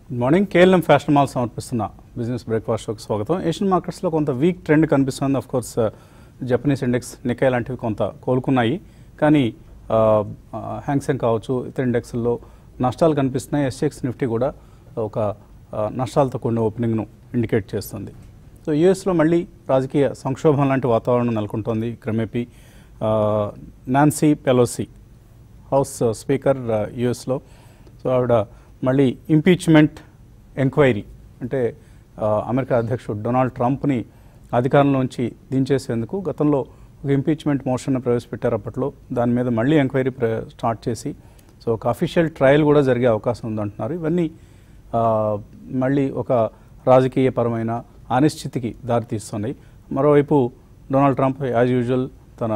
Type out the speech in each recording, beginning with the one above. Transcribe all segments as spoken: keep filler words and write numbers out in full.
Good morning. KLM fashion mall సమర్పిస్తున్న business breakfast షోకి స్వాగతం. ఏషియన్ మార్కెట్స్లో కొంత వీక్ ట్రెండ్ కనిపిస్తుంది. Of course Japanese index Nikkei లాంటివి కొంత కోలుకున్నాయి, కానీ హ్యాంగ్సెంగ్ కావచ్చు ఇతర ఇండెక్స్ల్లో నష్టాలు కనిపిస్తున్నాయి. ఎస్ఎక్స్ నిఫ్టీ కూడా ఒక నష్టాలతో కూడిన ఓపెనింగ్ను ఇండికేట్ చేస్తుంది. సో యూఎస్లో మళ్ళీ రాజకీయ సంక్షోభం లాంటి వాతావరణం నెలకొంటోంది. క్రమేపీ నాన్సీ పెలోసి హౌస్ స్పీకర్ యూఎస్లో, సో ఆవిడ మళ్ళీ ఇంపీచ్మెంట్ ఎంక్వైరీ అంటే అమెరికా అధ్యక్షుడు డొనాల్డ్ ట్రంప్ని అధికారంలోంచి దించేసేందుకు గతంలో ఒక ఇంపీచ్మెంట్ మోషన్ను ప్రవేశపెట్టారు. అప్పట్లో దాని మీద మళ్ళీ ఎంక్వైరీ స్టార్ట్ చేసి సో ఒక అఫీషియల్ ట్రయల్ కూడా జరిగే అవకాశం ఉందంటున్నారు. ఇవన్నీ మళ్ళీ ఒక రాజకీయపరమైన అనిశ్చితికి దారితీస్తున్నాయి. మరోవైపు డొనాల్డ్ ట్రంప్ యాజ్ యూజువల్ తన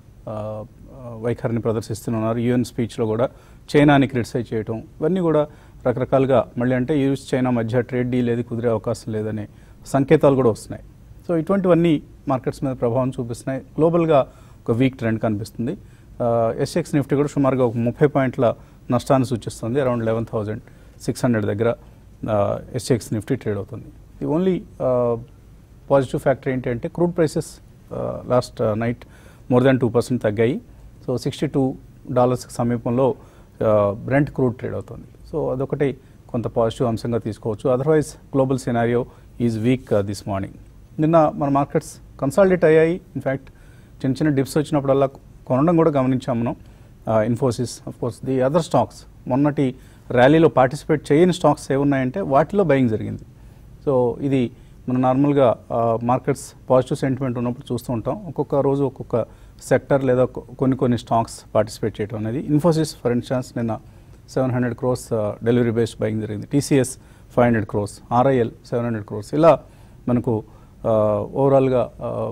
వైఖరిని ప్రదర్శిస్తున్నారు. యూఎన్ స్పీచ్లో కూడా చైనాని క్రిటిసైజ్ చేయటం, ఇవన్నీ కూడా రకరకాలుగా మళ్ళీ అంటే యూఎస్ చైనా మధ్య ట్రేడ్ డీల్ ఏది కుదిరే అవకాశం లేదనే సంకేతాలు కూడా వస్తున్నాయి. సో ఇటువంటివన్నీ మార్కెట్స్ మీద ప్రభావం చూపిస్తున్నాయి. గ్లోబల్గా ఒక వీక్ ట్రెండ్ కనిపిస్తుంది. ఎస్ఎక్స్ నిఫ్టీ కూడా సుమారుగా ఒక ముప్పై పాయింట్ల నష్టాన్ని సూచిస్తుంది. Around eleven thousand six hundred దగ్గర ఎస్ఎక్స్ నిఫ్టీ ట్రేడ్ అవుతుంది. ది ఓన్లీ పాజిటివ్ ఫ్యాక్టర్ ఏంటంటే crude prices last night more than two percent తగ్గాయి. సో సిక్స్టీ టూ డాలర్స్కి సమీపంలో బ్రెంట్ క్రూడ్ ట్రేడ్ అవుతుంది. సో అదొకటి కొంత పాజిటివ్ అంశంగా తీసుకోవచ్చు. Otherwise global scenario is weak this morning. నిన్న మన మార్కెట్స్ కన్సాలిడేట్ అయ్యాయి. ఇన్ఫ్యాక్ట్ చిన్న చిన్న డిప్స్ వచ్చినప్పుడల్లా కొనడం కూడా గమనించాం మనం. Infosys, of course the other stocks మొన్నటి ర్యాలీలో పార్టిసిపేట్ చేయని స్టాక్స్ ఏమున్నాయంటే వాటిలో బయింగ్ జరిగింది. సో ఇది మనం నార్మల్గా మార్కెట్స్ పాజిటివ్ సెంటిమెంట్ ఉన్నప్పుడు చూస్తూ ఉంటాం. ఒక్కొక్క రోజు ఒక్కొక్క సెక్టర్ లేదా కొన్ని కొన్ని స్టాక్స్ పార్టిసిపేట్ చేయడం అనేది. ఇన్ఫోసిస్ ఫర్ ఇన్స్టాన్స్ నిన్న seven hundred crores delivery based buying జరిగింది. TCS five hundred crores, RIL seven hundred crores. ఇలా మనకు ఓవరాల్గా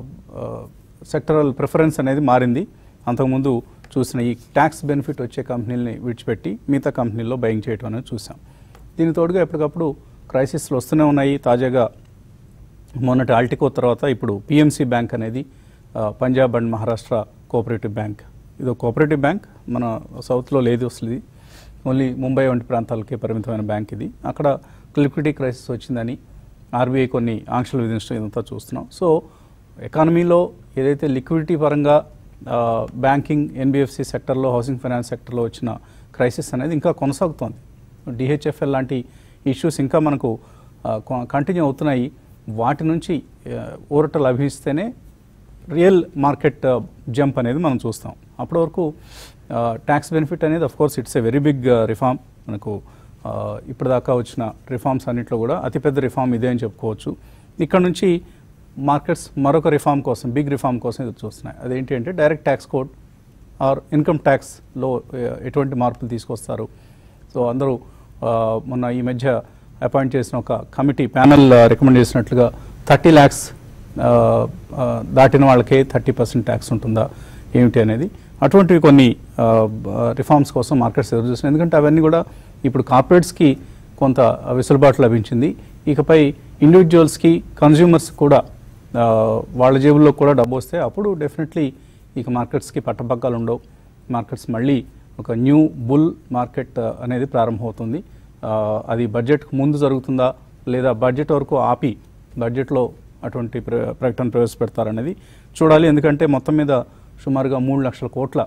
సెక్టరల్ ప్రిఫరెన్స్ అనేది మారింది. అంతకుముందు చూసిన ఈ ట్యాక్స్ బెనిఫిట్ వచ్చే కంపెనీలని విడిచిపెట్టి మిగతా కంపెనీల్లో బయింగ్ చేయడం అనేది చూసాం. దీని తోడుగా ఎప్పటికప్పుడు క్రైసిస్లు వస్తూనే ఉన్నాయి. తాజాగా మొన్నటి ఆల్టికో తర్వాత ఇప్పుడు పిఎంసి బ్యాంక్ అనేది Punjab and Maharashtra cooperative bank, ఇది కోఆపరేటివ్ బ్యాంక్, మన సౌత్లో లేదు అసలు. ఇది ఓన్లీ ముంబై వంటి ప్రాంతాలకే పరిమితమైన బ్యాంక్. ఇది అక్కడ లిక్విడిటీ క్రైసిస్ వచ్చిందని ఆర్బీఐ కొన్ని ఆంక్షలు విధించడం ఇదంతా చూస్తున్నాం. సో ఎకానమీలో ఏదైతే లిక్విడిటీ పరంగా బ్యాంకింగ్, ఎన్బిఎఫ్సి సెక్టర్లో, హౌసింగ్ ఫైనాన్స్ సెక్టర్లో వచ్చిన క్రైసిస్ అనేది ఇంకా కొనసాగుతోంది. డిహెచ్ఎఫ్ఎల్ లాంటి ఇష్యూస్ ఇంకా మనకు కంటిన్యూ అవుతున్నాయి. వాటి నుంచి ఊరట లభిస్తేనే రియల్ మార్కెట్ జంప్ అనేది మనం చూస్తాం. అప్పటి వరకు ట్యాక్స్ బెనిఫిట్ అనేది of course it's a very big reform. మనకు ఇప్పటిదాకా వచ్చిన రిఫార్మ్స్ అన్నింటిలో కూడా అతిపెద్ద రిఫార్మ్ ఇదే అని చెప్పుకోవచ్చు. ఇక్కడ నుంచి మార్కెట్స్ మరొక రిఫార్మ్ కోసం, బిగ్ రిఫార్మ్ కోసం ఎదురు చూస్తున్నాయి. అదేంటి అంటే direct tax code or income ట్యాక్స్లో ఎటువంటి మార్పులు తీసుకొస్తారు. సో అందరూ మొన్న ఈ మధ్య అపాయింట్ చేసిన ఒక కమిటీ ప్యానెల్ రికమెండ్ చేసినట్లుగా థర్టీ ల్యాక్స్ దాటిన వాళ్ళకే థర్టీ పర్సెంట్ ట్యాక్స్ ఉంటుందా ఏమిటి అనేది, అటువంటివి కొన్ని రిఫార్మ్స్ కోసం మార్కెట్స్ ఎదురు చూస్తున్నాయి. ఎందుకంటే అవన్నీ కూడా ఇప్పుడు కార్పొరేట్స్కి కొంత వెసులుబాటు లభించింది. ఇకపై ఇండివిజువల్స్కి, కన్జ్యూమర్స్ కూడా వాళ్ళ జేబుల్లో కూడా డబ్బు వస్తే అప్పుడు డెఫినెట్లీ ఇక మార్కెట్స్కి పట్టపగ్గాలు ఉండవు. మార్కెట్స్ మళ్ళీ ఒక న్యూ బుల్ మార్కెట్ అనేది ప్రారంభమవుతుంది. అది బడ్జెట్కు ముందు జరుగుతుందా లేదా బడ్జెట్ వరకు ఆపి బడ్జెట్లో అటువంటి ప్ర ప్రకటన ప్రవేశపెడతారనేది చూడాలి. ఎందుకంటే మొత్తం మీద సుమారుగా మూడు లక్షల కోట్ల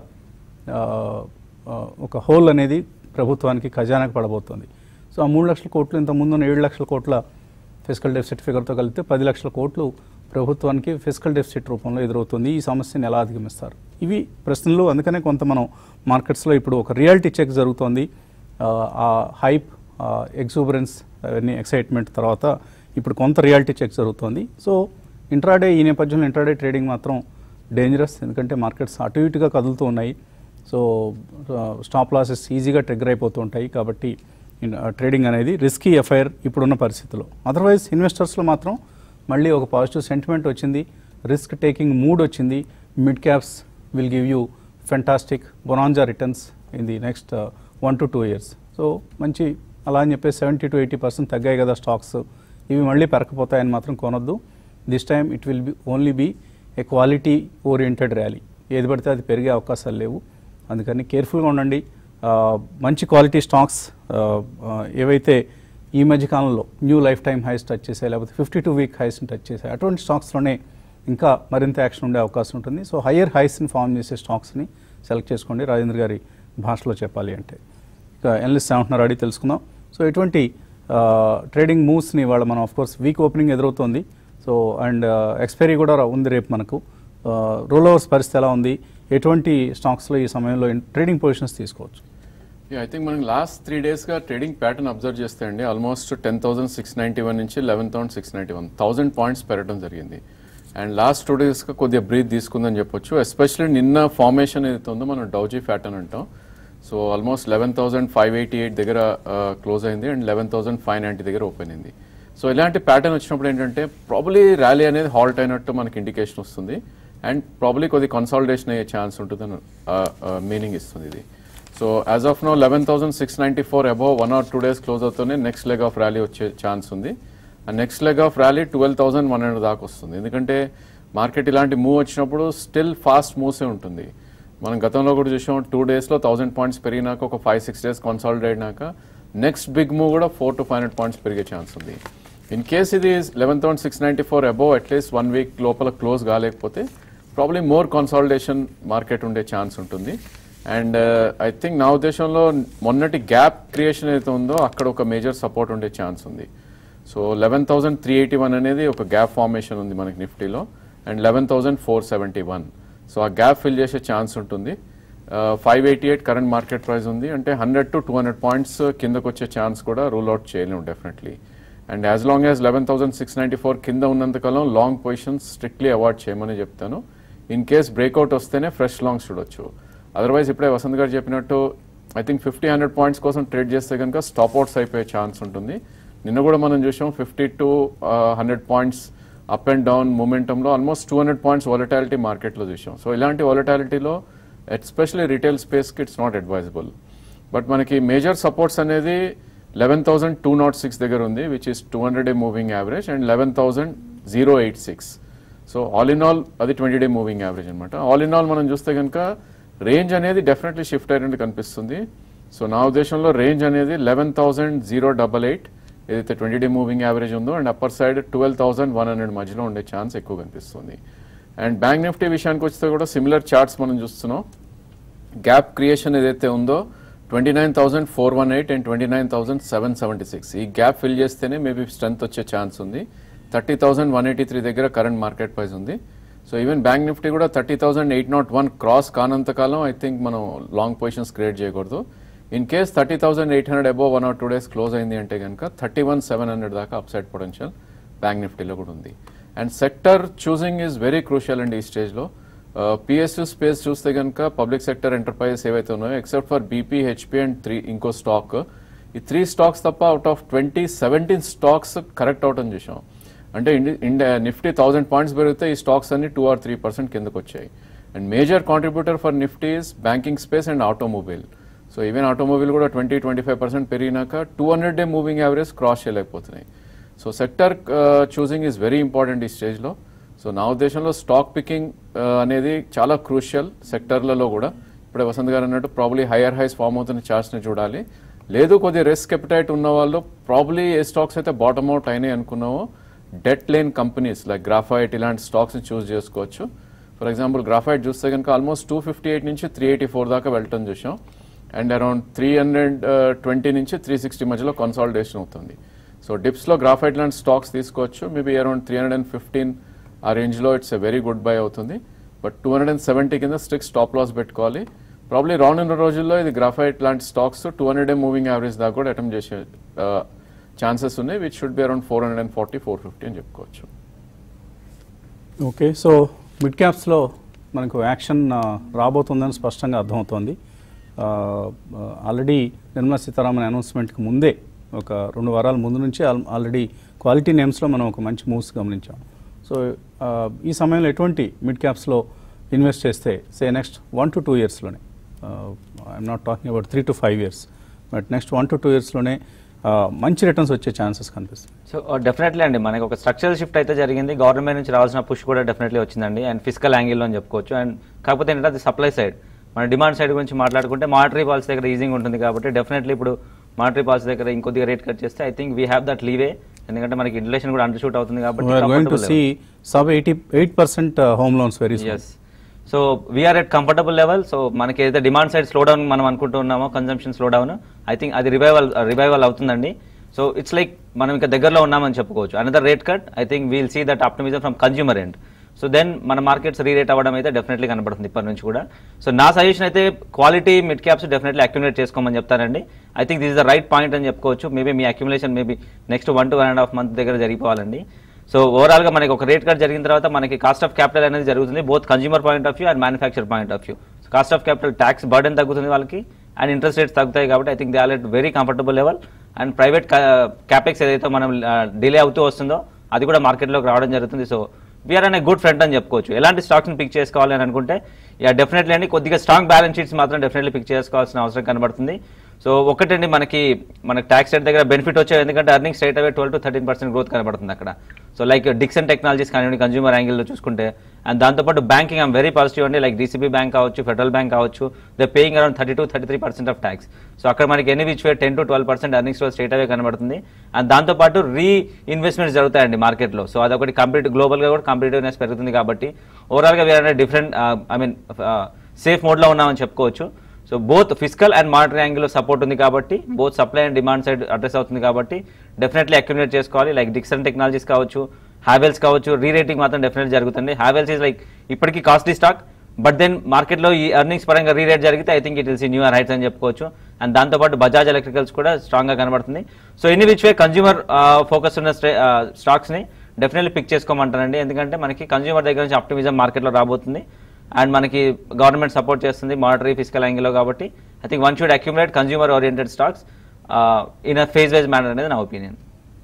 ఒక హోల్ అనేది ప్రభుత్వానికి ఖజానాకు పడబోతుంది. సో ఆ మూడు లక్షల కోట్లు ఇంతకుముందు ఏడు లక్షల కోట్ల ఫిజికల్ డెఫిసిట్ ఫిగర్తో కలిపితే పది లక్షల కోట్లు ప్రభుత్వానికి ఫిజికల్ డెఫిసిట్ రూపంలో ఎదురవుతుంది. ఈ సమస్యను ఎలా అధిగమిస్తారు, ఇవి ప్రశ్నలు. అందుకనే కొంత మనం మార్కెట్స్లో ఇప్పుడు ఒక రియాలిటీ చెక్ జరుగుతోంది. ఆ హైప్, ఎగ్జూబరెన్స్, అవన్నీ ఎక్సైట్మెంట్ తర్వాత ఇప్పుడు కొంత రియాలిటీ చెక్ జరుగుతోంది. సో ఇంట్రాడే, ఈ నేపథ్యంలో ఇంట్రాడే ట్రేడింగ్ మాత్రం డేంజరస్. ఎందుకంటే మార్కెట్స్ అటు ఇటుగా కదులుతూ ఉన్నాయి. సో స్టాప్ లాసెస్ ఈజీగా ట్రిగ్గర్ అయిపోతూ ఉంటాయి. కాబట్టి ట్రేడింగ్ అనేది రిస్కీ ఎఫైర్ ఇప్పుడున్న పరిస్థితుల్లో. అదర్వైజ్ ఇన్వెస్టర్స్లో మాత్రం మళ్ళీ ఒక పాజిటివ్ సెంటిమెంట్ వచ్చింది, రిస్క్ టేకింగ్ మూడ్ వచ్చింది. Mid caps will give you fantastic bonanza returns in the next one to two years. So మంచి అలా అని చెప్పేసి సెవెంటీ టు ఎయిటీ పర్సెంట్ తగ్గాయి కదా స్టాక్స్, ఇవి మళ్ళీ పెరకపోతాయని మాత్రం కొనొద్దు. This time it will be only be a quality oriented rally. ఏది పడితే అది పెరిగే అవకాశాలు లేవు. అందుకని కేర్ఫుల్గా ఉండండి. మంచి క్వాలిటీ స్టాక్స్ ఏవైతే ఈ మధ్య కాలంలో new life time highs touch చేసాయి, లేకపోతే ఫిఫ్టీ టూ వీక్ హైస్ని టచ్ చేసాయి, అటువంటి స్టాక్స్లోనే ఇంకా మరింత యాక్షన్ ఉండే అవకాశం ఉంటుంది. సో హయ్యర్ హైస్ని ఫామ్ చేసే స్టాక్స్ని సెలెక్ట్ చేసుకోండి రాజేంద్ర గారి భాషలో చెప్పాలి అంటే. ఇక ఎనలిస్ట్ ఏమంటున్నారు అడిగి తెలుసుకుందాం. సో ఎటువంటి ట్రేడింగ్ మూవ్స్ని ఇవాళ మనం ఆఫ్కోర్స్ వీక్ ఓపెనింగ్ ఎదురవుతుంది. సో అండ్ ఎక్స్పైరీ కూడా ఉంది రేపు మనకు. రోల్ ఓవర్స్ పరిస్థితి ఎలా ఉంది, ఎటువంటి స్టాక్స్లో ఈ సమయంలో ట్రేడింగ్ పొజిషన్స్ తీసుకోవచ్చు? ఐ థింక్ మనం లాస్ట్ త్రీ డేస్గా ట్రేడింగ్ ప్యాటర్న్ అబ్జర్వ్ చేస్తే అండి almost ten thousand six ninety one నుంచి eleven thousand six ninety one thousand points పెరగడం జరిగింది. అండ్ లాస్ట్ టూ డేస్గా కొద్దిగా బ్రీత్ తీసుకుందని చెప్పొచ్చు. ఎస్పెషల్లీ నిన్న ఫార్మేషన్ ఏదైతే ఉందో మనం డౌజీ ప్యాటర్న్ అంటాం. So almost eleven thousand five eighty eight దగ్గర క్లోజ్ అయింది and eleven thousand five ninety దగ్గర ఓపెన్ అయింది. సో ఇలాంటి ప్యాటర్న్ వచ్చినప్పుడు ఏంటంటే ప్రాబ్లీ ర్యాలీ అనేది హాల్ట్ అయినట్టు మనకి ఇండికేషన్ వస్తుంది అండ్ ప్రాబ్లీ కొద్ది కన్సాలిడేషన్ అయ్యే ఛాన్స్ ఉంటుందని మీనింగ్ ఇస్తుంది ఇది. So as of now eleven thousand six ninety four above one or two days close అవుతూనే నెక్స్ట్ లెగ్ ఆఫ్ ర్యాలీ వచ్చే ఛాన్స్ ఉంది. ఆ next leg of rally twelve thousand one hundred దాకా వస్తుంది. ఎందుకంటే మార్కెట్ ఇలాంటి మూవ్ వచ్చినప్పుడు స్టిల్ ఫాస్ట్ మూవ్సే ఉంటుంది. మనం గతంలో కూడా చూసాం, టూ డేస్లో థౌసండ్ పాయింట్స్ పెరిగినాక ఒక ఫైవ్ సిక్స్ డేస్ కన్సాలిడేట్ అయినాక నెక్స్ట్ బిగ్ మూవ్ కూడా four to five hundred points పెరిగే ఛాన్స్ ఉంది. ఇన్ కేస్ ఇది eleven thousand six ninety four above at least one week లోపల క్లోజ్ కాలేకపోతే ప్రాబ్లీ మోర్ కన్సాలిడేషన్ మార్కెట్ ఉండే ఛాన్స్ ఉంటుంది. అండ్ ఐ థింక్ నా ఉద్దేశంలో మొన్నటి గ్యాప్ క్రియేషన్ ఏదైతే ఉందో అక్కడ ఒక మేజర్ సపోర్ట్ ఉండే ఛాన్స్ ఉంది. So eleven thousand three eighty one అనేది ఒక గ్యాప్ ఫార్మేషన్ ఉంది మనకి నిఫ్టీలో and eleven thousand four seventy one. So ఆ గ్యాప్ ఫిల్ చేసే ఛాన్స్ ఉంటుంది. Five eighty eight current market price ఉంది అంటే hundred to two hundred points కిందకు వచ్చే ఛాన్స్ కూడా రూల్ అవుట్ చేయలేము definitely. And as long as eleven thousand six ninety four కింద ఉన్నంతకాలం లాంగ్ పొజిషన్స్ స్ట్రిక్ట్లీ అవాయిడ్ చేయమని చెప్తాను. ఇన్ కేస్ బ్రేక్అవుట్ వస్తేనే ఫ్రెష్ లాంగ్స్ చూడొచ్చు. అదర్వైజ్ ఇప్పుడే వసంత్ గారు చెప్పినట్టు I think fifty hundred points కోసం ట్రేడ్ చేస్తే కనుక స్టాప్ అవుట్స్ అయిపోయే ఛాన్స్ ఉంటుంది. నిన్న కూడా మనం చూసాం fifty to hundred points up and down మూమెంటంలో almost two hundred points volatility మార్కెట్లో చూసాం. సో ఇలాంటి వాలటాలిటీలో ఎస్పెషల్లీ రీటైల్ స్పేస్కి ఇట్స్ నాట్ అడ్వైజబుల్. బట్ మనకి మేజర్ సపోర్ట్స్ అనేది eleven thousand two naught six దగ్గర ఉంది which is two hundred day moving average and eleven thousand zero eight six. So all in all అది twenty day moving average అనమాట. All in all మనం చూస్తే కనుక range అనేది definitely shift అయినట్టు కనిపిస్తుంది. సో నా ఉద్దేశంలో రేంజ్ అనేది eleven thousand zero double eight ఏదైతే ట్వంటీ డే మూవింగ్ యావరేజ్ ఉందో and upper side twelve thousand one hundred మధ్యలో ఉండే ఛాన్స్ ఎక్కువ కనిపిస్తుంది. అండ్ బ్యాంక్ నిఫ్టీ విషయానికి వస్తే కూడా సిమిలర్ చార్ట్స్ మనం చూస్తున్నాం. గ్యాప్ క్రియేషన్ ఏదైతే ఉందో twenty nine thousand four one eight and twenty nine thousand seven seventy six ఈ గ్యాప్ ఫిల్ చేస్తేనే మేబీ స్ట్రెంత్ వచ్చే ఛాన్స్ ఉంది. Thirty thousand one eighty three దగ్గర కరెంట్ మార్కెట్ ప్రైస్ ఉంది. సో ఈవెన్ బ్యాంక్ నిఫ్టీ కూడా thirty thousand eight naught one cross కానంతకాలం I think మనం long positions create చేయకూడదు. In case thirty thousand eight hundred above one or two days close అయింది అంటే కనుక thirty one seven hundred దాకా upside potential bank నిఫ్టీలో కూడా ఉంది. And sector choosing is very crucial అండి ఈ స్టేజ్లో. పిఎస్యూ స్పేస్ చూస్తే కనుక పబ్లిక్ సెక్టర్ ఎంటర్ప్రైజెస్ ఏవైతే ఉన్నాయో except for BP, HP and three ఇంకో స్టాక్, ఈ త్రీ స్టాక్స్ తప్ప out of twenty seventeen stocks correct out అని చూసాం. అంటే ఇండియా నిఫ్టీ థౌసండ్ పాయింట్స్ పెరిగితే ఈ స్టాక్స్ అన్ని టూ ఆర్ త్రీ పర్సెంట్ కిందకు వచ్చాయి. And major contributor for Nifty is banking space and automobile. So even automobile కూడా ట్వంటీ ట్వంటీ ఫైవ్ పర్సెంట్ పెరిగినాక two hundred day moving average cross చేయలేకపోతున్నాయి. So sector choosing is very important ఈ స్టేజ్లో. So నా ఉద్దేశంలో stock picking అనేది చాలా crucial సెక్టర్లలో కూడా. ఇప్పుడే వసంత్ గారు అన్నట్టు ప్రాబ్లీ హైయర్ హైస్ ఫామ్ అవుతున్న చార్ట్స్ని చూడాలి. లేదు కొద్దిగా రిస్క్ ఎపిటైట్ ఉన్న వాళ్ళు ప్రాబ్లీ ఏ స్టాక్స్ అయితే బాటమ్ అవుట్ అయినాయి అనుకున్నావో debt lane companies like Graphite ఇలాంటి స్టాక్స్ని చూస్ చేసుకోవచ్చు. ఫర్ ఎగ్జాంపుల్ గ్రాఫైట్ చూస్తే కనుక ఆల్మోస్ట్ టూ ఫిఫ్టీ ఎయిట్ నుంచి త్రీ ఎయిటీ ఫోర్ దాకా వెళ్ళటం చూసాం. And around three hundred twenty నుంచి త్రీ సిక్స్టీ మధ్యలో కన్సాలిడేషన్ అవుతుంది. సో డిప్స్లో గ్రాఫైట్ లాంటి స్టాక్స్ తీసుకోవచ్చు. Maybe around three hundred and fifteen ఆ రేంజ్లో it's a very good buy అవుతుంది. But two hundred and seventy కింద స్ట్రిక్ట్ స్టాప్ లాస్ పెట్టుకోవాలి. ప్రాబ్లీ రానున్న రోజుల్లో ఇది గ్రాఫైట్ లాంటి stocks two hundred day moving average దాకా కూడా అటెంప్ట్ చేసే ఛాన్సెస్ ఉన్నాయి which should be around four hundred and forty four fifty అని చెప్పుకోవచ్చు. ఓకే, సో మిడ్ క్యాప్స్లో మనకు యాక్షన్ రాబోతుందని స్పష్టంగా అర్థమవుతోంది. ఆల్రెడీ నిర్మలా సీతారామన్ అనౌన్స్మెంట్కి ముందే ఒక రెండు వారాల ముందు నుంచి ఆల్రెడీ క్వాలిటీ నేమ్స్లో మనం ఒక మంచి మూవ్స్ గమనించాం. సో ఈ సమయంలో ఎటువంటి మిడ్ క్యాప్స్లో ఇన్వెస్ట్ చేస్తే say next one to two ఇయర్స్లోనే, I'm not talking about three to five years but next one to two ఇయర్స్లోనే మంచి రిటర్న్స్ వచ్చే ఛాన్సెస్ కనిపిస్తుంది? సో డెఫినెట్లీ అండి, మనకి ఒక స్ట్రక్చరల్ షిఫ్ట్ అయితే జరిగింది. గవర్నమెంట్ నుంచి రావాల్సిన పుష్ కూడా డెఫినెట్లీ వచ్చిందండి. అండ్ ఫిజికల్ యాంగిల్లో అని చెప్పుకోవచ్చు. అండ్ కాకపోతే ఏంటంటే అది సప్లై సైడ్, మన డిమాండ్ సైడ్ గురించి మాట్లాడుకుంటే మానిటరీ పాలసీ దగ్గర ఈజింగ్ ఉంటుంది కాబట్టి డెఫినెట్లీ ఇప్పుడు మానిటరీ పాలసీ దగ్గర ఇంకొద్దిగా రేట్ కట్ చేస్తే I think we have that leeway, ఎందుకంటే మనకి ఇన్ఫ్లేషన్ కూడా అండర్ షూట్ అవుతుంది కాబట్టి sub eighty eight percent home loans very ఎస్. So we are at comfortable level. So మనకి ఏదైతే డిమాండ్ సైడ్ స్లో డౌన్ మనం అనుకుంటున్నామో, consumption slow down, I think అది రివైవల్ రివైవల్ అవుతుందండి. సో ఇట్స్ లైక్ మనం ఇంకా దగ్గరలో ఉన్నామని చెప్పుకోవచ్చు. Another rate cut, I think we'll see that optimism from consumer end. So then మన మార్కెట్స్ రీరేట్ అవ్వడం అయితే డెఫినెట్లీ కనబడుతుంది ఇప్పటి నుంచి కూడా. సో నా సజెషన్ అయితే quality mid caps definitely accumulate చేసుకోమని చెప్తానండి. I think this is the right point అని చెప్పుకోవచ్చు. మేబీ మీ accumulation maybe next one to one and half month దగ్గర జరిగిపోవాలండి. సో ఓవరాల్గా మనకి ఒక రేట్ కట్ జరిగిన తర్వాత మనకి కాస్ట్ ఆఫ్ క్యాపిటల్ అనేది జరుగుతుంది, both consumer point of view and manufacture point of view. Cost of capital tax burden తగ్గుతుంది వాళ్ళకి, అండ్ ఇంట్రెస్ట్ రేట్స్ తగ్గుతాయి కాబట్టి I think they are at very comfortable level. And private capex ఏదైతే మనం delay అవుతూ వస్తుందో అది కూడా మార్కెట్లోకి రావడం జరుగుతుంది. సో వీఆర్ అనే గుడ్ ఫ్రెండ్ అని చెప్పుకోవచ్చు. ఎలాంటి స్టాక్స్ని పిక్ చేసుకోవాలి అని అనుకుంటే యా డెఫినెట్లీ అండి కొద్దిగా స్ట్రాంగ్ బ్యాలెన్స్ షీట్స్ మాత్రం డెఫినెట్లీ పిక్ చేసుకోవాల్సిన అవసరం కనబడుతుంది. సో ఒకటండి మనకి మనకి ట్యాక్స్ రేట్ దగ్గర బెనిఫిట్ వచ్చాయి, ఎందుకంటే earning straight away twelve to thirteen percent growth కనబడుతుంది అక్కడ. సో లైక్ డిక్సన్ టెక్నాలజీస్ కానివ్వండి కన్జ్యూమర్ యాంగిల్లో చూసుకుంటే, అండ్ దాంతోపాటు బ్యాంకింగ్ ఐమ్ వెరీ పాజిటివ్ అండి. లైక్ డీసీబీ బ్యాంక్ కావచ్చు, ఫెడరల్ బ్యాంక్ కావచ్చు, they paying around thirty to thirty three percent of tax. So అక్కడ మనకి any which way ten to twelve percent earnings straight away కనబడుతుంది. And దాంతోపాటు రీ investments జరుగుతాయండి మార్కెట్లో. So అదొకటి కంప్లీట్ గ్లోబల్గా కూడా కాంపిటేటివ్నెస్ పెరుగుతుంది కాబట్టి ఓవరాల్గా వీఆర్ అనే డిఫరెంట్ ఐ మీన్ సేఫ్ మోడ్లో ఉన్నామని చెప్పుకోవచ్చు. So both physical and monetary యాంగిల్లో సపోర్ట్ ఉంది కాబట్టి, both supply and demand side address అవుతుంది కాబట్టి డెఫినెట్లీ అక్యుములేట్ చేసుకోవాలి. లైక్ డిక్సన్ టెక్నాలజీస్ కావచ్చు, హ్యావెల్స్ కావచ్చు, రీ రేటింగ్ మాత్రం డెఫినెట్లీ జరుగుతుంది. హ్యావెల్స్ ఈజ్ లైక్ ఇప్పటికీ కాస్ట్లీ స్టాక్, బట్ దెన్ మార్కెట్లో ఈ ఎర్నింగ్స్ పరంగా రీ రేట్ జరిగితే I think it will see new heights అని చెప్పుకోవచ్చు. అండ్ దాంతోపాటు బజాజ్ ఎలక్ట్రికల్స్ కూడా స్ట్రాంగ్గా కనబడుతుంది. So any which way consumer focus ఉన్న స్టాక్స్ని డెఫినెట్లీ పిక్ చేసుకోమంటానండి, ఎందుకంటే మనకి కన్జ్యూమర్ దగ్గర నుంచి ఆప్టిమిజం మార్కెట్లో రాబోతుంది. అండ్ మనకి గవర్నమెంట్ సపోర్ట్ చేస్తుంది మానిటరీ ఫిజికల్ యాంగిల్లో కాబట్టి I think one should accumulate consumer oriented stocks in a phase wise manner అనేది నా ఒపీనియన్.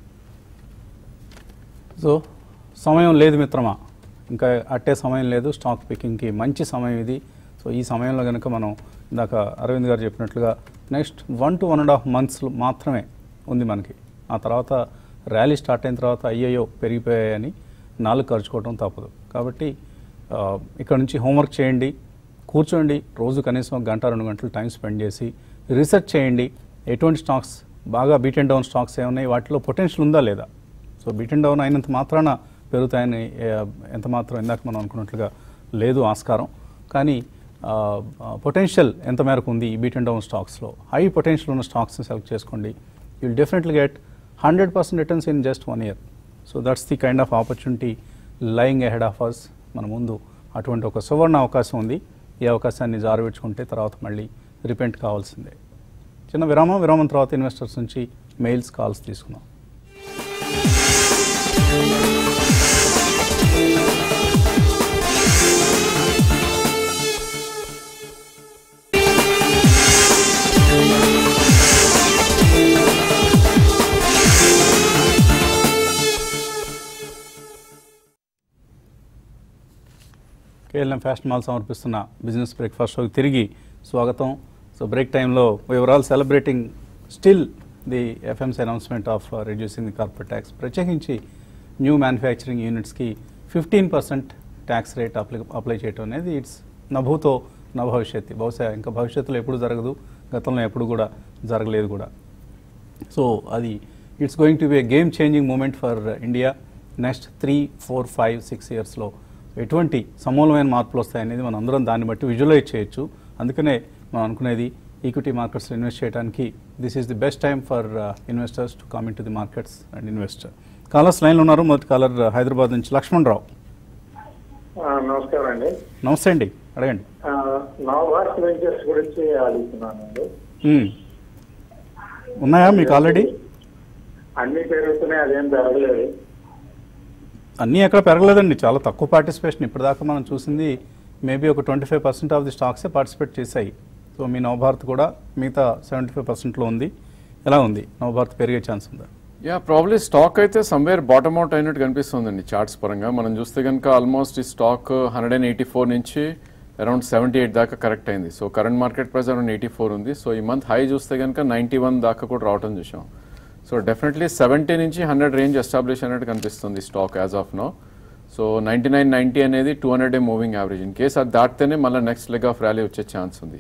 సో సమయం లేదు మిత్రమా, ఇంకా అట్టే సమయం లేదు. స్టాక్ పికింగ్కి మంచి సమయం ఇది. సో ఈ సమయంలో కనుక మనం ఇందాక అరవింద్ గారు చెప్పినట్లుగా next one to one and half months మాత్రమే ఉంది మనకి. ఆ తర్వాత ర్యాలీ స్టార్ట్ అయిన తర్వాత అయ్యయ్యో పెరిగిపోయాయని నాలుగు ఖర్చుకోవడం తప్పదు. కాబట్టి ఇక్కడ నుంచి హోంవర్క్ చేయండి, కూర్చోండి, రోజు కనీసం ఒక గంట రెండు గంటలు టైం స్పెండ్ చేసి రీసెర్చ్ చేయండి. ఎటువంటి స్టాక్స్ బాగా బీట్ అండ్ డౌన్ స్టాక్స్ ఏమున్నాయి, వాటిలో పొటెన్షియల్ ఉందా లేదా. సో బీట్ అండ్ డౌన్ అయినంత మాత్రాన పెరుగుతాయని ఎంత మాత్రం ఇందాక మనం అనుకున్నట్లుగా లేదు ఆస్కారం. కానీ పొటెన్షియల్ ఎంత మేరకు ఉంది ఈ బీట్ అండ్ డౌన్ స్టాక్స్లో, హై పొటెన్షియల్ ఉన్న స్టాక్స్ని సెలెక్ట్ చేసుకోండి. You will definitely get hundred percent returns in just one year. So that's the kind of opportunity lying ahead of us. మన ముందు అటువంటి ఒక సువర్ణ అవకాశం ఉంది. ఈ అవకాశాన్ని జారవిడ్చుకుంటే తర్వాత మళ్ళీ రిపెంట్ కావాల్సిందే. చిన్న విరామం, విరామం తర్వాత ఇన్వెస్టర్స్ నుంచి మెయిల్స్, కాల్స్ తీసుకుందాం. కేఎల్ఎం ఫ్యాషన్ మాల్ సమర్పిస్తున్న బిజినెస్ బ్రేక్ఫాస్ట్ షోకి తిరిగి స్వాగతం. సో బ్రేక్ టైంలో we are all celebrating still the FMC announcement of reducing the corporate tax. ప్రత్యేకించి న్యూ మ్యానుఫ్యాక్చరింగ్ యూనిట్స్కి fifteen percent tax rate apply apply చేయడం అనేది ఇట్స్ నభూతో నా భవిష్యత్తు. బహుశా ఇంకా భవిష్యత్తులో ఎప్పుడు జరగదు, గతంలో ఎప్పుడు కూడా జరగలేదు కూడా. సో అది it's going to be a game changing moment for India. Next three four five six ఇయర్స్లో ఎటువంటి సమూలమైన మార్పులు వస్తాయనేది మనం అందరం దాన్ని బట్టి విజువలైజ్ చేయొచ్చు. అందుకనే మనం అనుకునేది ఈక్విటీ మార్కెట్స్లో ఇన్వెస్ట్ చేయడానికి this is the best time for investors to come into the market and investor. Callers లైన్లో ఉన్నారు. మొదటి కాలర్ హైదరాబాద్ నుంచి లక్ష్మణ్ రావు. నమస్కారం అండి. నమస్తే అండి, అడగండి. నవభారత్ వెంచర్స్ గురించి అడుగుతున్నానండి. ఉన్నాయా మీకు ఆల్రెడీ? అన్ని పెరుగుతున్నాయి, అదేం పెరగలేదు. అన్నీ ఎక్కడ పెరగలేదండి, చాలా తక్కువ పార్టిసిపేషన్. ఇప్పటిదాకా మనం చూసింది మేబీ ఒక twenty five percent of the స్టాక్సే పార్టిసిపేట్ చేశాయి. సో మీ నవభారత్ కూడా మిగతా సెవెంటీ ఫైవ్ పర్సెంట్లో ఉంది. ఎలా ఉంది, నవభారత్ పెరిగే ఛాన్స్ ఉందా? యా ప్రాబ్లీ స్టాక్ అయితే సమ్వేర్ బాటమ్ అవుట్ అయినట్టు కనిపిస్తుందండి చార్ట్స్ పరంగా. మనం చూస్తే కనుక ఆల్మోస్ట్ ఈ stock hundred and eighty four నుంచి అరౌండ్ సెవెంటీ ఎయిట్ దాకా కరెక్ట్ అయింది. So current market price around eighty four ఉంది. సో ఈ మంత్ హై చూస్తే కనుక నైంటీ వన్ దాకా కూడా రావడం చూసాం. సో డెఫినెట్లీ సెవెంటీ నుంచి హండ్రెడ్ రేంజ్ ఎస్టాబ్లిష్ అయినట్టు కనిపిస్తుంది stock as of now. So ninety nine ninety అనేది two hundred day moving average. In case అది దాటితేనే మళ్ళీ నెక్స్ట్ లెగ్ ఆఫ్ ర్యాలీ వచ్చే ఛాన్స్ ఉంది.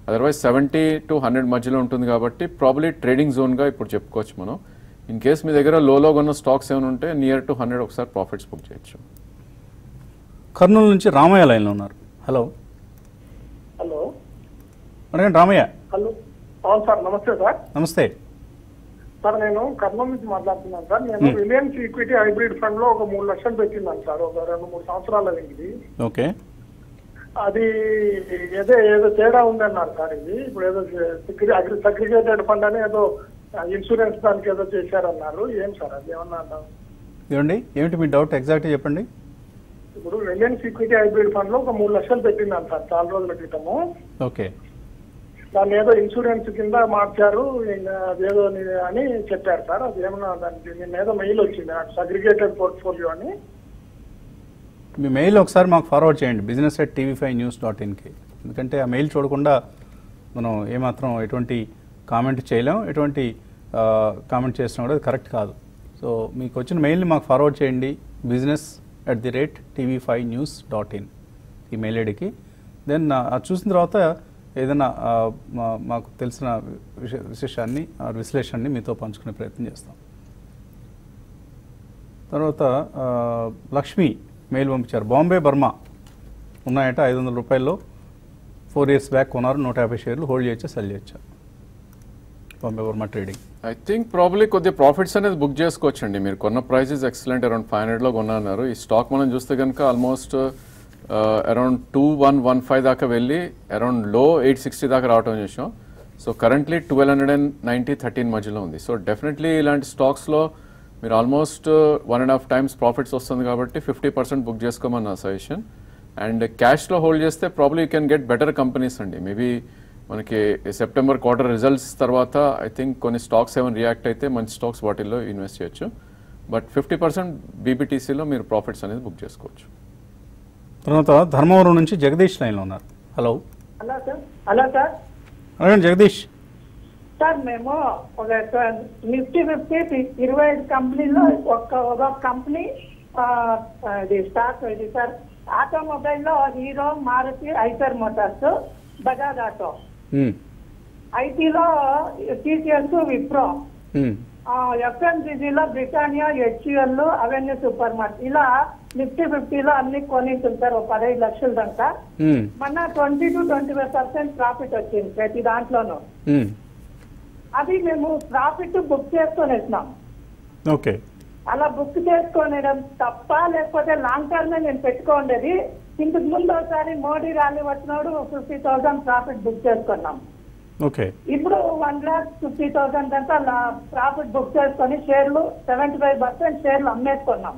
అదర్వైజ్ సెవెంటీ టు హండ్రెడ్ మధ్యలో ఉంటుంది కాబట్టి ప్రాబ్లీ ట్రేడింగ్ జోన్గా ఇప్పుడు చెప్పుకోవచ్చు మనం. ఇన్ కేస్ మీ దగ్గర లోలో ఉన్న స్టాక్స్ ఏమైనా ఉంటే నియర్ టు హండ్రెడ్ ఒకసారి ప్రాఫిట్స్ బుక్ చేయొచ్చు. కర్నూలు నుంచి రామయ్య లైన్లో ఉన్నారు. హలో హలో అడగండి రామయ్య. హలో అవును సార్, నమస్తే సార్. నమస్తే సార్ నేను కర్నూలు నుంచి మాట్లాడుతున్నాను సార్. నేను రిలయన్స్ ఈక్విటీ హైబ్రిడ్ ఫండ్ లో ఒక మూడు లక్షలు పెట్టిన్నాను సార్, ఒక రెండు మూడు సంవత్సరాల ఇది. ఓకే, అది ఏదో ఏదో తేడా ఉందన్నారు సార్. ఇది ఇప్పుడు ఏదో సగ్రిగేటెడ్ ఫండ్ అని ఏదో ఇన్సూరెన్స్ దానికి ఏదో చేశారన్నారు. ఏం సార్ అది ఏమన్నా? ఏమండి ఏమిటి మీ డౌట్ ఎగ్జాక్ట్గా చెప్పండి. ఇప్పుడు రిలయన్స్ ఈక్విటీ హైబ్రిడ్ ఫండ్ లో ఒక మూడు లక్షలు పెట్టిన్నాను సార్ చాలా రోజుల క్రితము. ఓకే, దాన్ని ఏదో ఇన్సూరెన్స్ కింద మార్చారు అదేదో అని చెప్పారు సార్. అది ఏమన్నా దానికి నిన్న ఏదో మెయిల్ వచ్చింది నాకు, సగ్రిగేటెడ్ పోర్ట్ఫోలియో అని. మీ మెయిల్ ఒకసారి మాకు ఫార్వర్డ్ చేయండి business at TV five news dot ఇన్కి. ఎందుకంటే ఆ మెయిల్ చూడకుండా మనం ఏమాత్రం ఎటువంటి కామెంట్ చేయలేం, ఎటువంటి కామెంట్ చేసినా కూడా అది కరెక్ట్ కాదు. సో మీకు వచ్చిన మెయిల్ని మాకు ఫార్వర్డ్ చేయండి business at the rate TV five news dot in email ఐడికి. దెన్ అది చూసిన తర్వాత ఏదైనా మాకు తెలిసిన విశ విశేషాన్ని విశ్లేషణని మీతో పంచుకునే ప్రయత్నం చేస్తాం. తర్వాత లక్ష్మి మెయిల్ పంపించారు. బాంబే బర్మా ఉన్నాయట ఐదు వందల రూపాయల్లో ఫోర్ ఇయర్స్ బ్యాక్ కొన్నారు, నూట యాభై షేర్లు హోల్డ్ చేయొచ్చా సెల్ చేయొచ్చా? Bombay Burmah Trading I think probably కొద్దిగా ప్రాఫిట్స్ అనేది బుక్ చేసుకోవచ్చు అండి. మీరు కొన్న ప్రైజెస్ ఎక్సలెంట్, అరౌండ్ ఫైవ్ హండ్రెడ్లో కొన్నారు. ఈ స్టాక్ మనం చూస్తే కనుక almost around two one one five దాకా వెళ్ళి అరౌండ్ లో ఎయిట్ సిక్స్టీ దాకా రావటం చేసాం. So currently twelve hundred and ninety thirteen మధ్యలో ఉంది. సో డెఫినెట్లీ ఇలాంటి స్టాక్స్లో మీరు almost one and half times profits వస్తుంది కాబట్టి ఫిఫ్టీ పర్సెంట్ బుక్ చేసుకోమని నా సజెషన్. అండ్ క్యాష్లో హోల్డ్ చేస్తే probably you can get better companies అండి. మేబీ మనకి సెప్టెంబర్ క్వార్టర్ రిజల్ట్స్ తర్వాత ఐ థింక్ కొన్ని స్టాక్స్ ఏమైనా రియాక్ట్ అయితే మంచి స్టాక్స్ వాటిల్లో ఇన్వెస్ట్ చేయొచ్చు. బట్ ఫిఫ్టీ పర్సెంట్ బీబీటీసీలో మీరు ప్రాఫిట్స్ అనేది బుక్ చేసుకోవచ్చు. తర్వాత ధర్మవరం నుంచి జగదీష్ లైన్లో ఉన్నారు. Hello hello sir. Hello sir. అడగండి జగదీష్. సార్ మేము ఒక నిఫ్టీ ఫిఫ్టీ ఇరవై ఐదు కంపెనీలో ఒక్క ఒక కంపెనీ ఇది స్టాక్ ఇది సార్. ఆటోమొబైల్లో Hero, Maruti, Eicher motors, Bajaj auto. ఐటీలో టీసీఎస్, విప్రో, ఎఫ్ఎంసీజీలో Britannia, HUL, Avenue super market. ఇలా నిఫ్టీ ఫిఫ్టీలో అన్ని కొనిస్తుంటారు ఒక పదహైదు లక్షల దాకా. మొన్న twenty two twenty five percent profit వచ్చింది ప్రతి దాంట్లోనూ. అది మేము ప్రాఫిట్ బుక్ చేసుకొని వేసినాం. ఓకే, అలా బుక్ చేసుకోవడం తప్ప లేకపోతే లాంగ్ టర్మ్ నేను పెట్టుకోండేది. ఇంతకు ముందు ఒకసారి మోడీ ర్యాలీ వచ్చినప్పుడు ఫిఫ్టీ థౌసండ్ ప్రాఫిట్ బుక్ చేసుకున్నాం. ఓకే, ఇప్పుడు వన్ లాక్ ఫిఫ్టీ థౌసండ్ అంతా ప్రాఫిట్ బుక్ చేసుకొని షేర్లు సెవెంటీ ఫైవ్ పర్సెంట్ షేర్లు అమ్మేసుకున్నాం.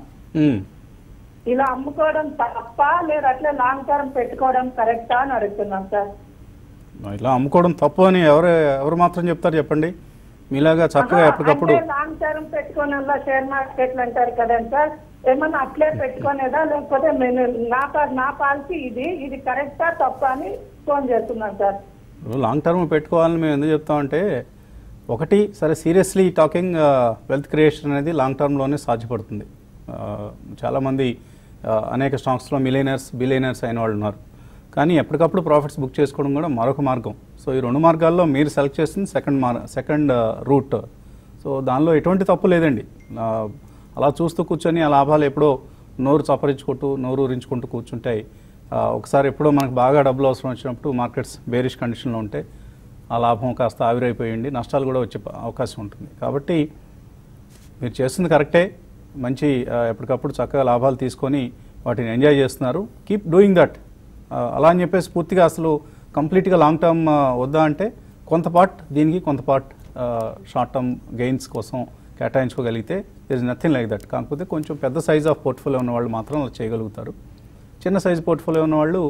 ఇలా అమ్ముకోవడం తప్ప లేదా అట్లే లాంగ్ టర్మ్ పెట్టుకోవడం కరెక్టా అని అడుగుతున్నాం సార్. ఇలా అమ్ముకోవడం తప్పు అని ఎవరు ఎవరు మాత్రం చెప్తారు చెప్పండి? మీలాగా చక్కగా ఎప్పటికప్పుడు లాంగ్ టర్మ్ పెట్టుకునే షేర్ మార్కెట్లు అంటారు కదండి సార్, ఏమన్నా అట్లే పెట్టుకునేదా లేకపోతే నా నా పాలసీ ఇది ఇది కరెక్టా తప్ప అని ఫోన్ చేస్తున్నాను సార్. లాంగ్ టర్మ్ పెట్టుకోవాలని మేము ఎందుకు చెప్తామంటే, ఒకటి సరే సీరియస్లీ టాకింగ్ వెల్త్ క్రియేషన్ అనేది లాంగ్ టర్మ్లోనే సాధ్యపడుతుంది. చాలామంది అనేక స్టాక్స్లో మిలియనర్స్ బిలియనర్స్ అయిన వాళ్ళు ఉన్నారు. కానీ ఎప్పటికప్పుడు ప్రాఫిట్స్ బుక్ చేసుకోవడం కూడా మరొక మార్గం. సో ఈ రెండు మార్గాల్లో మీరు సెలెక్ట్ చేసింది సెకండ్ మార్ సెకండ్ రూట్. సో దానిలో ఎటువంటి తప్పు లేదండి. అలా చూస్తూ కూర్చొని ఆ లాభాలు ఎప్పుడో నోరు చప్పరించుకుంటూ నోరు ఊరించుకుంటూ కూర్చుంటాయి. ఒకసారి ఎప్పుడో మనకు బాగా డబ్బులు అవసరం వచ్చినప్పుడు మార్కెట్స్ బేరిష్ కండిషన్లో ఉంటే ఆ లాభం కాస్త ఆవిరైపోయింది, నష్టాలు కూడా వచ్చే అవకాశం ఉంటుంది. కాబట్టి మీరు చేస్తుంది కరెక్టే, మంచి ఎప్పటికప్పుడు చక్కగా లాభాలు తీసుకొని వాటిని ఎంజాయ్ చేస్తున్నారు. Keep doing that. అలా అని చెప్పేసి పూర్తిగా అసలు కంప్లీట్గా లాంగ్ టర్మ్ వద్దా అంటే కొంత పార్ట్ దీనికి కొంత పార్ట్ షార్ట్ టర్మ్ గెయిన్స్ కోసం కేటాయించుకోగలిగితే there is nothing like that. కాకపోతే కొంచెం పెద్ద సైజ్ ఆఫ్ పోర్ట్ఫోలియో ఉన్న వాళ్ళు మాత్రం అలా చేయగలుగుతారు. చిన్న సైజు పోర్ట్ఫోలియో ఉన్న వాళ్ళు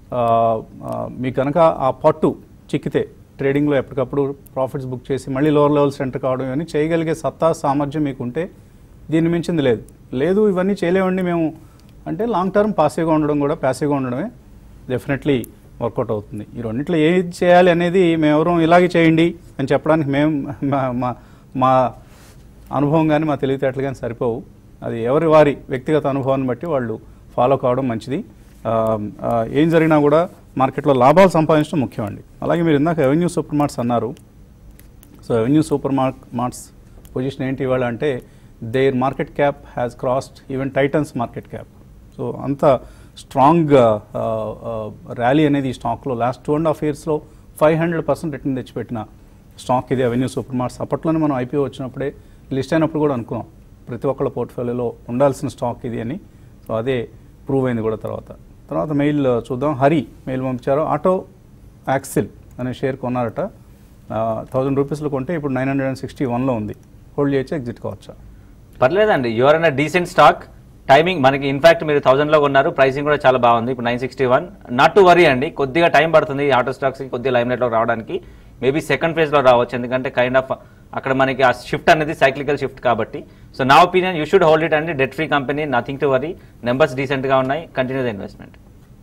మీకు కనుక ఆ పట్టు చిక్కితే ట్రేడింగ్లో ఎప్పటికప్పుడు ప్రాఫిట్స్ బుక్ చేసి మళ్ళీ లోవర్ లెవెల్స్ ఎంటర్ కావడం ఇవన్నీ చేయగలిగే సత్తా సామర్థ్యం మీకు ఉంటే దీన్ని మించింది లేదు. లేదు ఇవన్నీ చేయలేమండి మేము అంటే లాంగ్ టర్మ్ పాసివ్గా ఉండడం కూడా ప్యాసివ్గా ఉండడమే డెఫినెట్లీ వర్కౌట్ అవుతుంది. ఈ రెండింటిలో ఏది చేయాలి అనేది మేమెవరూ ఇలాగే చేయండి అని చెప్పడానికి మేము మా మా అనుభవం కానీ మా తెలివితేటలు కానీ సరిపోవు. అది ఎవరి వారి వ్యక్తిగత అనుభవాన్ని బట్టి వాళ్ళు ఫాలో కావడం మంచిది. ఏం జరిగినా కూడా మార్కెట్లో లాభాలు సంపాదించడం ముఖ్యం అండి. అలాగే మీరు ఇందాక ఎవెన్యూ సూపర్ మార్ట్స్ అన్నారు. So Avenue super mark marts position ఏంటి ఇవాళ అంటే there market cap has crossed even Titan's market cap. So అంత స్ట్రాంగ్ ర్యాలీ అనేది ఈ స్టాక్లో లాస్ట్ టూ అండ్ హాఫ్ ఇయర్స్లో ఫైవ్ హండ్రెడ్ పర్సెంట్ రిటర్న్ తెచ్చిపెట్టిన స్టాక్ ఇది ఎవెన్యూ సూపర్ మార్ట్స్. అప్పట్లోనే మనం ఐపీఓ వచ్చినప్పుడే లిస్ట్ అయినప్పుడు కూడా అనుకున్నాం ప్రతి ఒక్కళ్ళ పోర్ట్ఫోలియోలో ఉండాల్సిన స్టాక్ ఇది అని. సో అదే ప్రూవ్ అయింది కూడా తర్వాత. తర్వాత మెయిల్ చూద్దాం. హరి మెయిల్ పంపించారు. ఆటో యాక్సిల్ అనే షేర్ కొన్నారట, థౌజండ్ రూపీస్లో కొంటే ఇప్పుడు నైన్ హండ్రెడ్ అండ్ సిక్స్టీ వన్లో ఉంది. హోల్డ్ చేయొచ్చా, ఎగ్జిట్ కావచ్చా? పర్లేదండి, యువర్ అన్న డీసెంట్ స్టాక్. టైమింగ్ మనకి ఇన్ఫాక్ట్ మీరు థౌసండ్లో కొన్నారు, ప్రైసింగ్ కూడా చాలా బాగుంది. ఇప్పుడు nine sixty one not to worry అండి. కొద్దిగా టైం పడుతుంది ఈ ఆటో స్టాక్స్కి కొద్దిగా లైమ్లైట్లో రావడానికి. మేబీ సెకండ్ ఫేజ్లో రావచ్చు, ఎందుకంటే కైండ్ ఆఫ్ అక్కడ మనకి ఆ షిఫ్ట్ అనేది సైక్లికల్ షిఫ్ట్ కాబట్టి. సో నా opinion you should hold it అండి. Debt free company, nothing to worry, numbers డీసెంట్గా ఉన్నాయి, కంటిన్యూ ద ఇన్వెస్ట్మెంట్.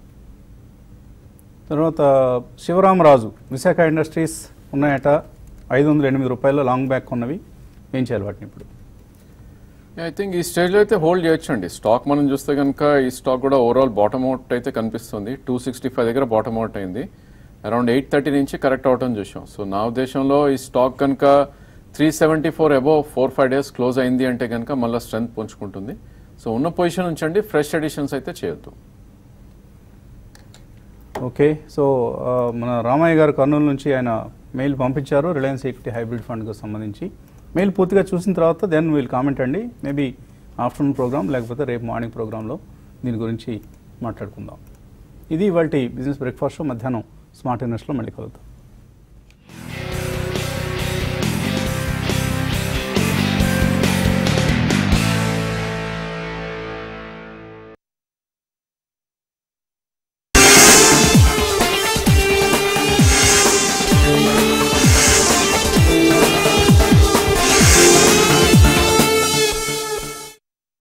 తర్వాత శివరామరాజు విశాఖ ఇండస్ట్రీస్ ఉన్నాయట, ఐదు వందల ఎనిమిది రూపాయలు లాంగ్ బ్యాక్ ఉన్నవి, ఏం చేయాలి వాటిని ఇప్పుడు? ఐ థింక్ ఈ స్టేజ్లో అయితే హోల్డ్ చేయొచ్చు అండి. స్టాక్ మనం చూస్తే కనుక ఈ స్టాక్ కూడా ఓవరాల్ బాటమ్ అవుట్ అయితే కనిపిస్తుంది. టూ సిక్స్టీ ఫైవ్ దగ్గర బాటమ్ అవుట్ అయింది, అరౌండ్ ఎయిట్ థర్టీ నుంచి కరెక్ట్ అవటం చూసాం. సో నా ఉద్దేశంలో ఈ స్టాక్ కనుక three seventy four above four five days close అయింది అంటే కనుక మళ్ళీ స్ట్రెంత్ పుంజుకుంటుంది. సో ఉన్న పొజిషన్ ఉంచండి, ఫ్రెష్ ఎడిషన్స్ అయితే చేయొద్దు. ఓకే, సో మన రామయ్య గారు కర్నూలు నుంచి ఆయన మెయిల్ పంపించారు రిలయన్స్ ఈక్విటీ హైబ్రిడ్ ఫండ్కి సంబంధించి. మెయిల్ పూర్తిగా చూసిన తర్వాత దెన్ వీల్ కామెంట్ అండి. మేబీ ఆఫ్టర్నూన్ ప్రోగ్రామ్ లేకపోతే రేపు మార్నింగ్ ప్రోగ్రాంలో దీని గురించి మాట్లాడుకుందాం. ఇది ఇవాల్టి బిజినెస్ బ్రేక్ఫాస్ట్ షో. మధ్యాహ్నం స్మార్ట్ ఇన్వెస్ట్లో మళ్ళీ కలుద్దాం.